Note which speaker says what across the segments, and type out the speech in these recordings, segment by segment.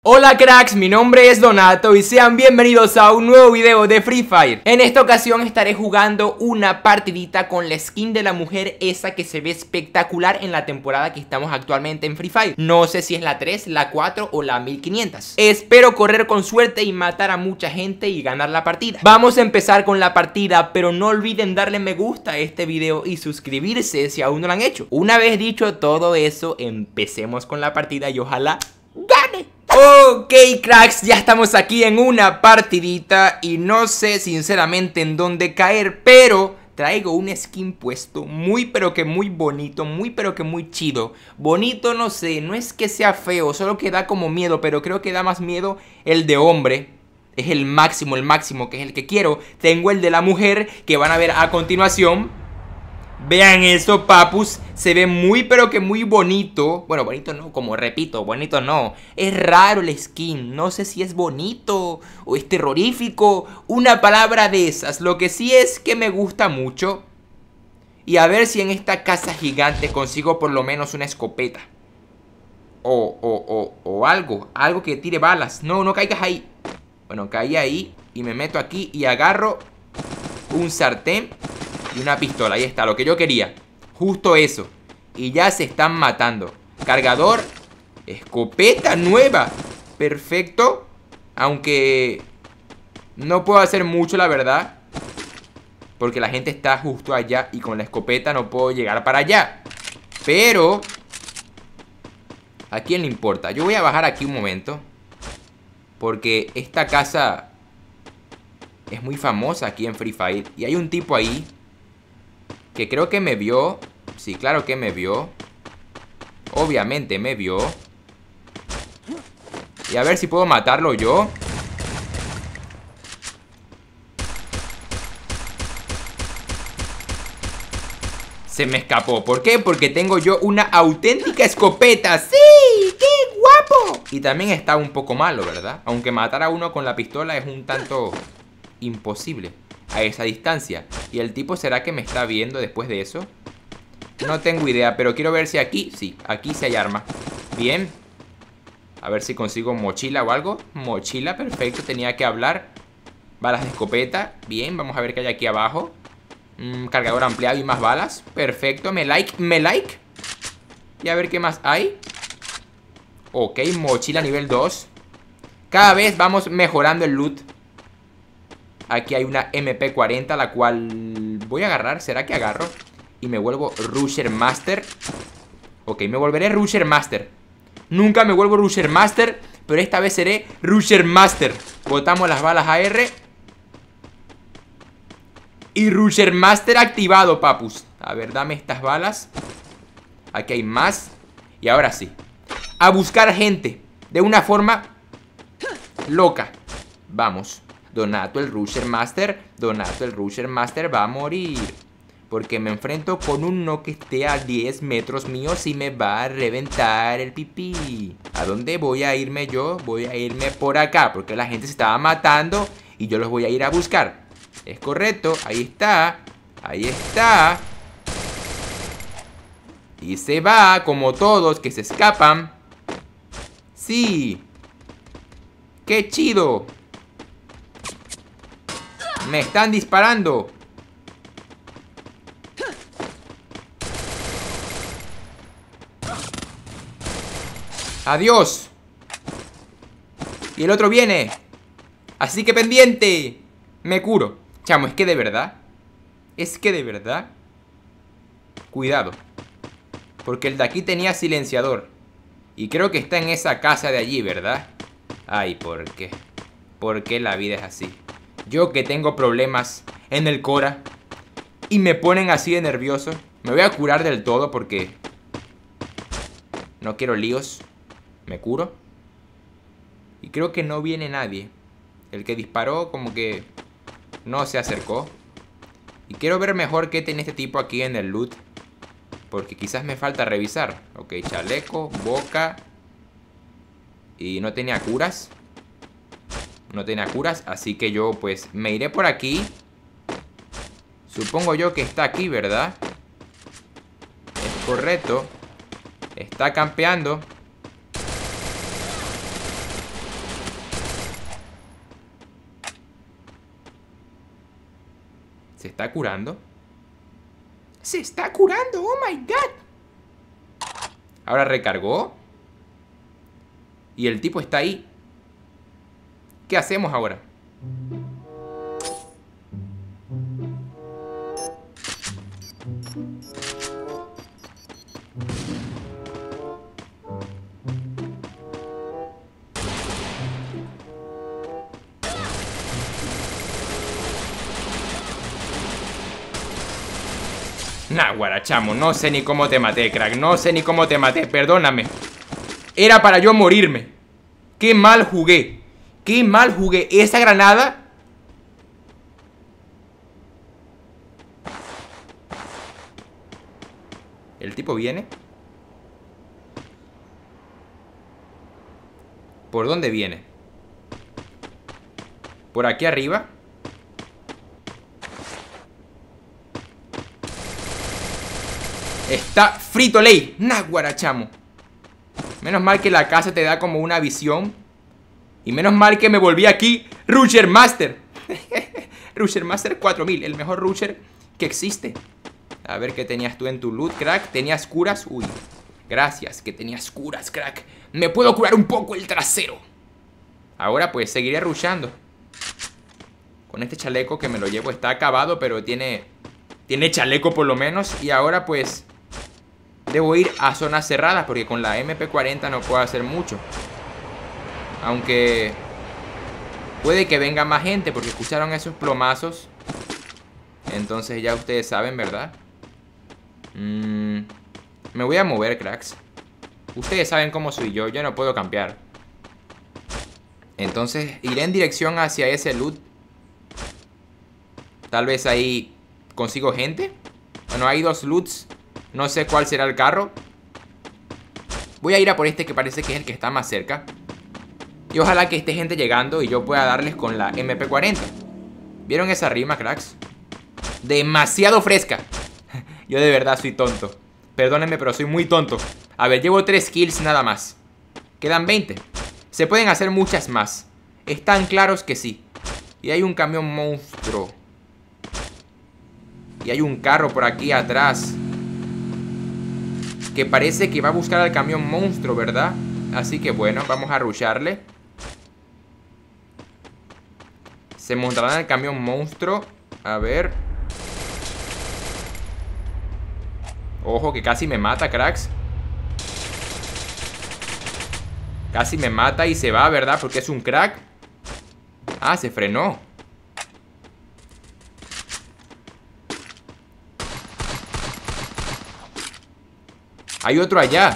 Speaker 1: Hola cracks, mi nombre es Donato y sean bienvenidos a un nuevo video de Free Fire. En esta ocasión estaré jugando una partidita con la skin de la mujer esa que se ve espectacular en la temporada que estamos actualmente en Free Fire. No sé si es la 3, la 4 o la 1500. Espero correr con suerte y matar a mucha gente y ganar la partida. Vamos a empezar con la partida, pero no olviden darle me gusta a este video y suscribirse si aún no lo han hecho. Una vez dicho todo eso, empecemos con la partida y ojalá gane. Ok cracks, ya estamos aquí en una partidita y no sé sinceramente en dónde caer, pero traigo un skin puesto muy pero que muy bonito, muy pero que muy chido. Bonito no sé, no es que sea feo, solo que da como miedo, pero creo que da más miedo el de hombre. Es el máximo que es el que quiero. Tengo el de la mujer que van a ver a continuación. Vean eso, papus, se ve muy pero que muy bonito. Bueno, bonito no, como repito, bonito no. Es raro el skin, no sé si es bonito o es terrorífico. Una palabra de esas, lo que sí es que me gusta mucho. Y a ver si en esta casa gigante consigo por lo menos una escopeta. O algo que tire balas. No, no caigas ahí. Bueno, caí ahí y me meto aquí y agarro un sartén y una pistola, ahí está, lo que yo quería. Justo eso. Y ya se están matando. Cargador. Escopeta nueva. Perfecto. Aunque no puedo hacer mucho, la verdad, porque la gente está justo allá y con la escopeta no puedo llegar para allá. Pero ¿a quién le importa? Yo voy a bajar aquí un momento, porque esta casa es muy famosa aquí en Free Fire. Y hay un tipo ahí que creo que me vio. Sí, claro que me vio. Obviamente me vio. Y a ver si puedo matarlo yo. Se me escapó. ¿Por qué? Porque tengo yo una auténtica escopeta. ¡Sí! ¡Qué guapo! Y también está un poco malo, ¿verdad? Aunque matar a uno con la pistola es un tanto imposible a esa distancia. ¿Y el tipo será que me está viendo después de eso? No tengo idea, pero quiero ver si aquí... Sí, aquí sí hay arma. Bien. A ver si consigo mochila o algo. Mochila, perfecto, tenía que hablar. Balas de escopeta. Bien, vamos a ver qué hay aquí abajo. Cargador ampliado y más balas. Perfecto, me like. Y a ver qué más hay. Ok, mochila nivel 2. Cada vez vamos mejorando el loot. Aquí hay una MP40, la cual voy a agarrar. ¿Será que agarro? Y me vuelvo Rusher Master. Ok, me volveré Rusher Master. Nunca me vuelvo Rusher Master, pero esta vez seré Rusher Master. Botamos las balas AR. Y Rusher Master activado, papus. A ver, dame estas balas. Aquí hay más. Y ahora sí, a buscar gente de una forma loca. Vamos. Donato el Rusher Master. Donato el Rusher Master va a morir, porque me enfrento con uno que esté a 10 metros míos y me va a reventar el pipí. ¿A dónde voy a irme yo? Voy a irme por acá, porque la gente se estaba matando y yo los voy a ir a buscar. Es correcto, ahí está. Ahí está. Y se va, como todos que se escapan. Sí. ¡Qué chido! Me están disparando. Adiós. Y el otro viene. Así que pendiente. Me curo. Chamo, es que de verdad. Cuidado, porque el de aquí tenía silenciador. Y creo que está en esa casa de allí, ¿verdad? Ay, ¿por qué? ¿Por qué la vida es así? Yo que tengo problemas en el Cora y me ponen así de nervioso. Me voy a curar del todo porque no quiero líos. Me curo. Y creo que no viene nadie. El que disparó como que no se acercó. Y quiero ver mejor qué tiene este tipo aquí en el loot, porque quizás me falta revisar. Ok, chaleco, boca. Y no tenía curas. No tenía curas, así que yo pues me iré por aquí. Supongo yo que está aquí, ¿verdad? Es correcto. Está campeando. ¿Se está curando? ¡Se está curando! ¡Oh my god! Ahora recargó. Y el tipo está ahí. ¿Qué hacemos ahora? Nah, guarachamo, no sé ni cómo te maté, crack. No sé ni cómo te maté, perdóname. Era para yo morirme. Qué mal jugué. Qué mal jugué. Esa granada. El tipo viene. ¿Por dónde viene? ¿Por aquí arriba? Está frito ley. Nah, guarachamo. Menos mal que la casa te da como una visión. Y menos mal que me volví aquí Rusher Master. Rusher Master 4000. El mejor Rusher que existe. A ver qué tenías tú en tu loot, crack. ¿Tenías curas? Uy, gracias que tenías curas, crack. Me puedo curar un poco el trasero. Ahora pues seguiré rushando. Con este chaleco que me lo llevo está acabado, pero tiene chaleco por lo menos. Y ahora pues debo ir a zonas cerradas, porque con la MP40 no puedo hacer mucho. Aunque puede que venga más gente, porque escucharon esos plomazos. Entonces ya ustedes saben, ¿verdad? Me voy a mover, cracks. Ustedes saben cómo soy yo no puedo campear. Entonces iré en dirección hacia ese loot. Tal vez ahí consigo gente. Bueno, hay dos loots. No sé cuál será el carro. Voy a ir a por este que parece que es el que está más cerca. Y ojalá que esté gente llegando y yo pueda darles con la MP40. ¿Vieron esa rima, cracks? Demasiado fresca. Yo de verdad soy tonto. Perdónenme, pero soy muy tonto. A ver, llevo 3 kills nada más. Quedan 20. Se pueden hacer muchas más. Están claros que sí. Y hay un camión monstruo. Y hay un carro por aquí atrás que parece que va a buscar al camión monstruo, ¿verdad? Así que bueno, vamos a rusharle. Se montará en el camión monstruo. A ver. Ojo, que casi me mata, cracks. Casi me mata y se va, ¿verdad? Porque es un crack. Ah, se frenó. Hay otro allá.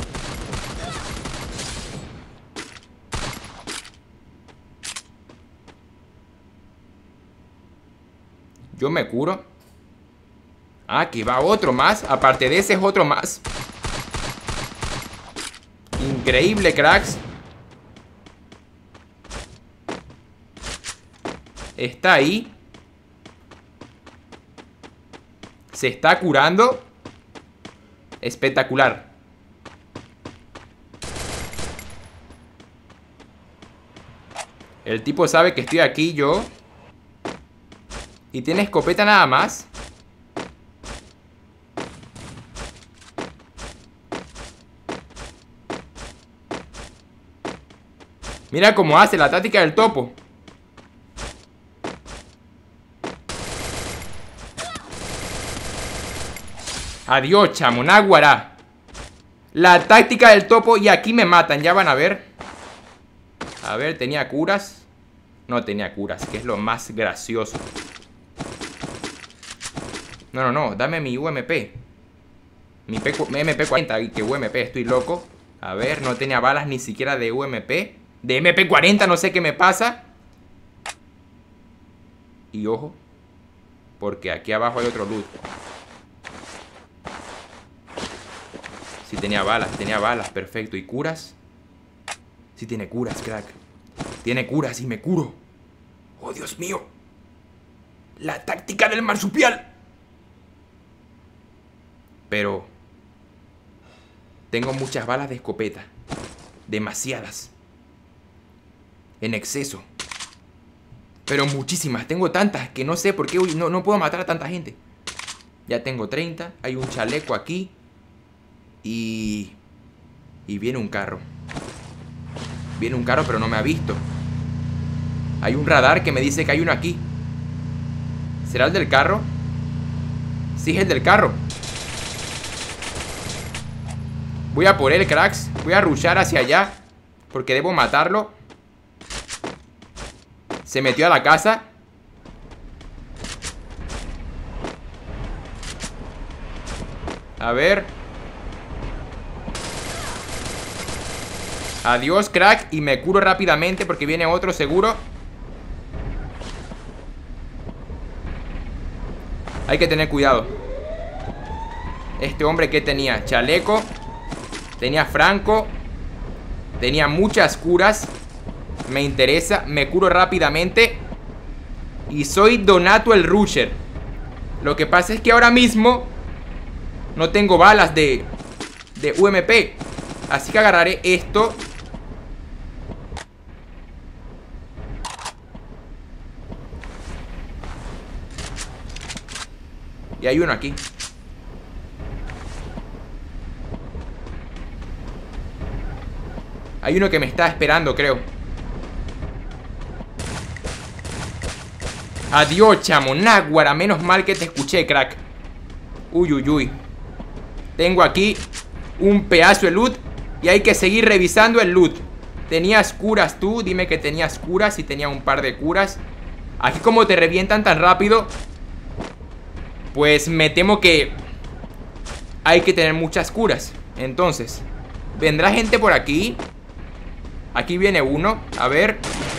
Speaker 1: Yo me curo. Ah, aquí va otro más. Aparte de ese es otro más. Increíble, cracks. Está ahí. Se está curando. Espectacular. El tipo sabe que estoy aquí yo. Y tiene escopeta nada más. Mira cómo hace la táctica del topo. Adiós, chamo, náguara. La táctica del topo y aquí me matan, ya van a ver. A ver, ¿tenía curas? No tenía curas, que es lo más gracioso. No, dame mi UMP. Mi MP40, que UMP, estoy loco. A ver, no tenía balas ni siquiera de UMP. De MP40, no sé qué me pasa. Y ojo, porque aquí abajo hay otro loot. Sí, tenía balas, perfecto. ¿Y curas? Sí tiene curas, crack. Tiene curas y me curo. ¡Oh, Dios mío! La táctica del marsupial. Pero tengo muchas balas de escopeta. Demasiadas. En exceso. Pero muchísimas, tengo tantas que no sé por qué no puedo matar a tanta gente. Ya tengo 30, hay un chaleco aquí. Y viene un carro. Viene un carro pero no me ha visto. Hay un radar que me dice que hay uno aquí. ¿Será el del carro? Sí, es el del carro. Voy a por él, cracks. Voy a rushar hacia allá porque debo matarlo. Se metió a la casa. A ver. Adiós, crack. Y me curo rápidamente porque viene otro seguro. Hay que tener cuidado. Este hombre que tenía chaleco, tenía franco, tenía muchas curas. Me interesa, me curo rápidamente. Y soy Donato el Rusher. Lo que pasa es que ahora mismo no tengo balas de UMP. Así que agarraré esto. Y hay uno aquí. Hay uno que me está esperando, creo. Adiós, chamo. Náguara, menos mal que te escuché, crack. Uy, uy, uy. Tengo aquí un pedazo de loot. Y hay que seguir revisando el loot. ¿Tenías curas tú? Dime que tenías curas. Si tenía un par de curas. Aquí como te revientan tan rápido, pues me temo que hay que tener muchas curas. Entonces, ¿vendrá gente por aquí? Aquí viene uno. A ver.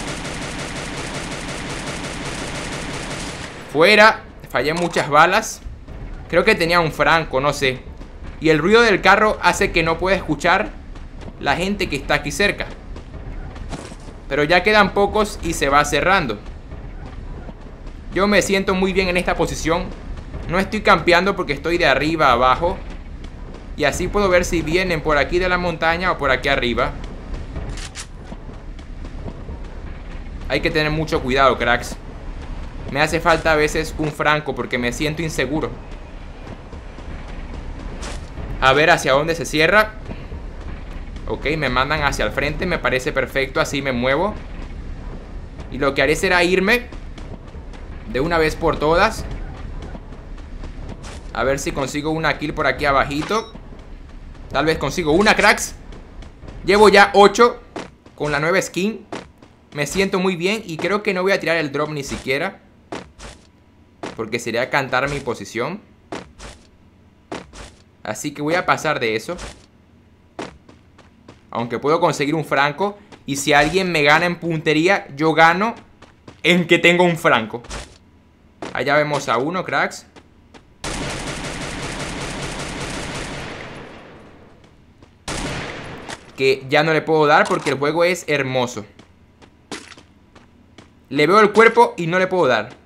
Speaker 1: Fuera. Fallé muchas balas. Creo que tenía un franco, no sé. Y el ruido del carro hace que no pueda escuchar la gente que está aquí cerca. Pero ya quedan pocos y se va cerrando. Yo me siento muy bien en esta posición. No estoy campeando porque estoy de arriba a abajo. Y así puedo ver si vienen por aquí de la montaña o por aquí arriba. Hay que tener mucho cuidado, cracks. Me hace falta a veces un franco porque me siento inseguro. A ver hacia dónde se cierra. Ok, me mandan hacia el frente. Me parece perfecto, así me muevo. Y lo que haré será irme de una vez por todas. A ver si consigo una kill por aquí abajito. Tal vez consigo una, cracks. Llevo ya 8 con la nueva skin. Me siento muy bien y creo que no voy a tirar el drop ni siquiera, porque sería cantar mi posición. Así que voy a pasar de eso. Aunque puedo conseguir un franco. Y si alguien me gana en puntería, yo gano en que tengo un franco. Allá vemos a uno, cracks. Que ya no le puedo dar porque el juego es hermoso. Le veo el cuerpo y no le puedo dar.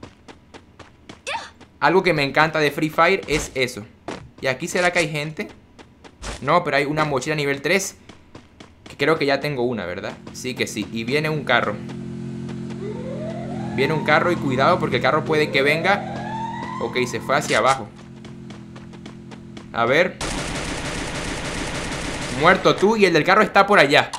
Speaker 1: Algo que me encanta de Free Fire es eso. ¿Y aquí será que hay gente? No, pero hay una mochila nivel 3. Que creo que ya tengo una, ¿verdad? Sí que sí. Y viene un carro. Viene un carro y cuidado porque el carro puede que venga. Ok, se fue hacia abajo. A ver. Muerto tú y el del carro está por allá.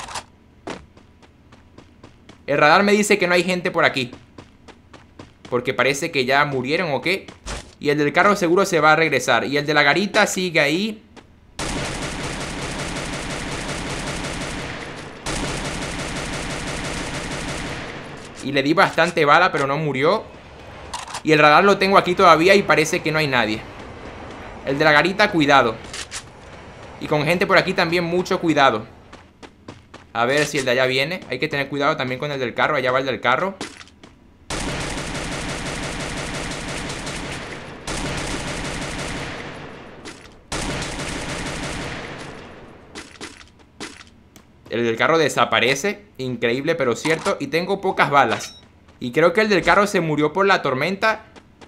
Speaker 1: El radar me dice que no hay gente por aquí, porque parece que ya murieron o qué. Y el del carro seguro se va a regresar. Y el de la garita sigue ahí. Y le di bastante bala, pero no murió. Y el radar lo tengo aquí todavía y parece que no hay nadie. El de la garita, cuidado. Y con gente por aquí también, mucho cuidado. A ver si el de allá viene. Hay que tener cuidado también con el del carro. Allá va el del carro. El del carro desaparece. Increíble pero cierto. Y tengo pocas balas. Y creo que el del carro se murió por la tormenta.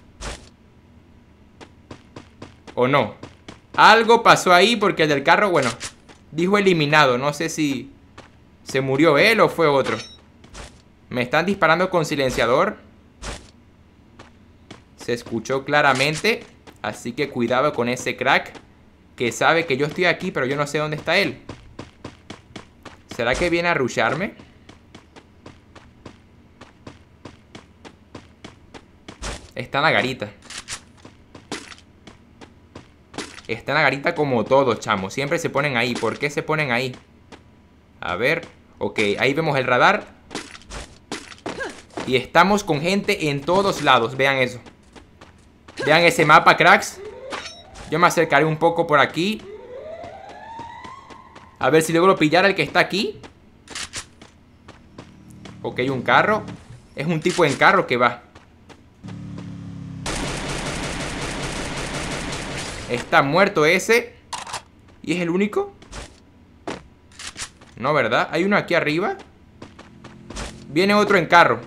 Speaker 1: ¿O no? Algo pasó ahí porque el del carro, bueno, dijo eliminado. No sé si se murió él o fue otro. Me están disparando con silenciador. Se escuchó claramente. Así que cuidado con ese crack que sabe que yo estoy aquí, pero yo no sé dónde está él. ¿Será que viene a rusharme? Está en la garita. Está en la garita como todos, chamo. Siempre se ponen ahí. ¿Por qué se ponen ahí? A ver. Ok, ahí vemos el radar. Y estamos con gente en todos lados. Vean eso. Vean ese mapa, cracks. Yo me acercaré un poco por aquí. A ver si logro pillar al que está aquí. Ok, un carro. Es un tipo en carro que va. Está muerto ese. ¿Y es el único? No, ¿verdad? Hay uno aquí arriba. Viene otro en carro.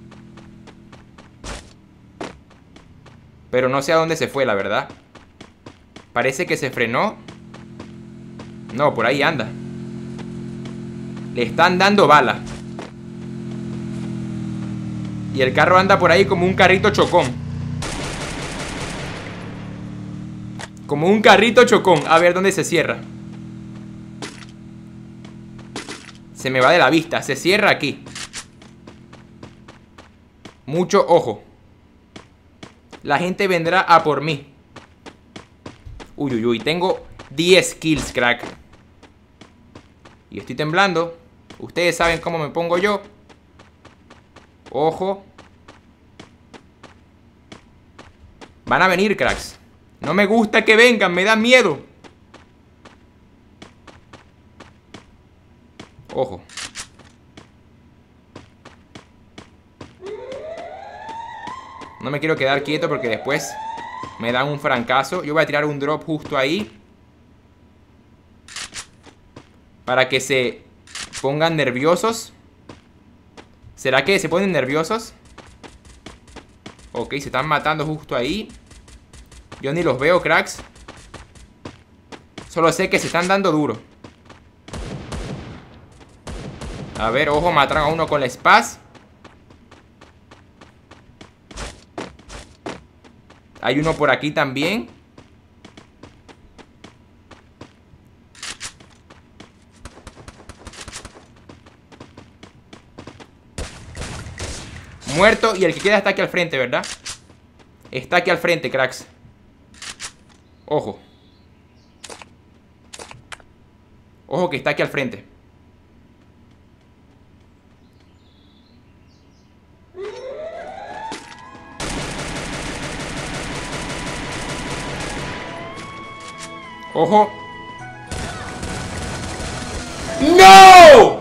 Speaker 1: Pero no sé a dónde se fue, la verdad. Parece que se frenó. No, por ahí anda. Le están dando bala. Y el carro anda por ahí como un carrito chocón. Como un carrito chocón. A ver dónde se cierra. Se me va de la vista. Se cierra aquí. Mucho ojo. La gente vendrá a por mí. Uy, uy, uy. Tengo 10 kills, crack. Y estoy temblando. Ustedes saben cómo me pongo yo. Ojo. Van a venir, cracks. No me gusta que vengan, me da miedo. Ojo. No me quiero quedar quieto porque después me dan un francazo. Yo voy a tirar un drop justo ahí. Para que se pongan nerviosos. ¿Será que se ponen nerviosos? Ok, se están matando justo ahí. Yo ni los veo, cracks. Solo sé que se están dando duro. A ver, ojo, mataron a uno con la Spaz. Hay uno por aquí también. Muerto. Y el que queda está aquí al frente, ¿verdad? Está aquí al frente, cracks. Ojo. Ojo que está aquí al frente. Ojo. ¡No!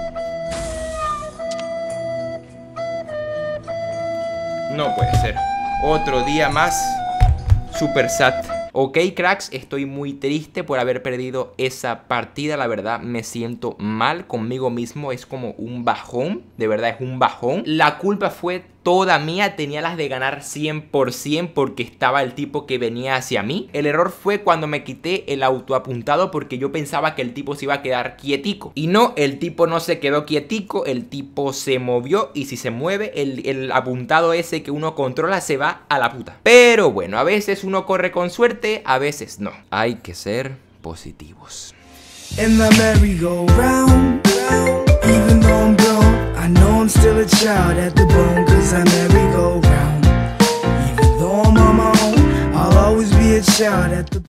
Speaker 1: No puede ser. Otro día más. Super sad. Ok, cracks, estoy muy triste por haber perdido esa partida. La verdad, me siento mal conmigo mismo. Es como un bajón. De verdad, es un bajón. La culpa fue toda mía. Tenía las de ganar 100% porque estaba el tipo que venía hacia mí. El error fue cuando me quité el autoapuntado porque yo pensaba que el tipo se iba a quedar quietico. Y no, el tipo no se quedó quietico. El tipo se movió y si se mueve, el apuntado ese que uno controla se va a la puta. Pero bueno, a veces uno corre con suerte, a veces no. Hay que ser positivos.
Speaker 2: In the merry-go-round, even though I'm grown, I know I'm still a child at the bone, 'cause I merry-go-round. Even though I'm on my own, I'll always be a child at the